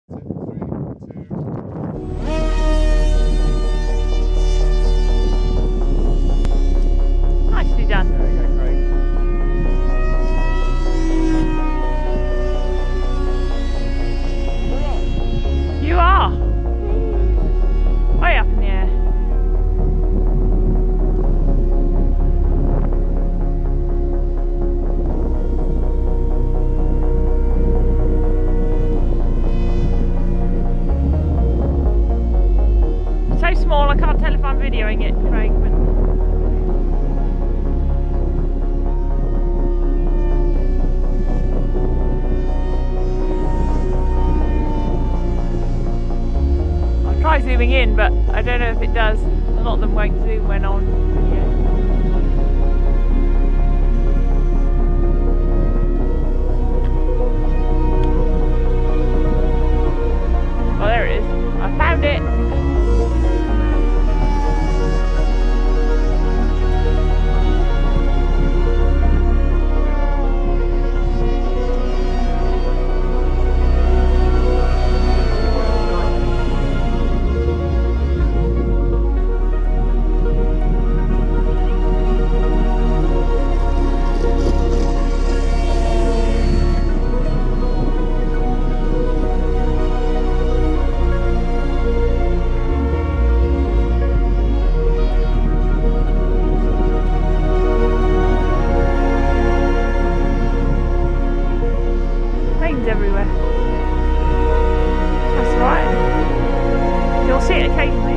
Nicely done. There you go, Craig. You are. Way up in the air. So small I can't tell if I'm videoing it, Craig. But try zooming in, but I don't know if it does. A lot of them won't zoom when on video. Well, there it is. I found it. Everywhere. That's right. You'll see it occasionally.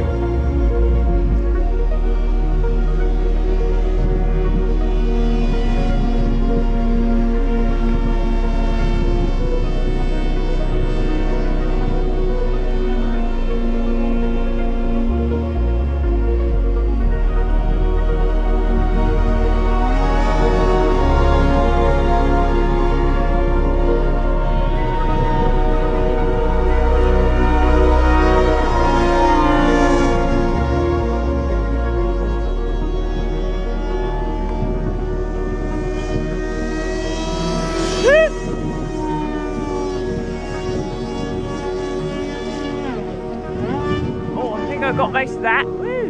Oh, I think I got most of that. Woo.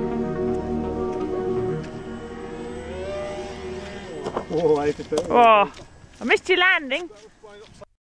Oh, 80. Oh, I missed your landing.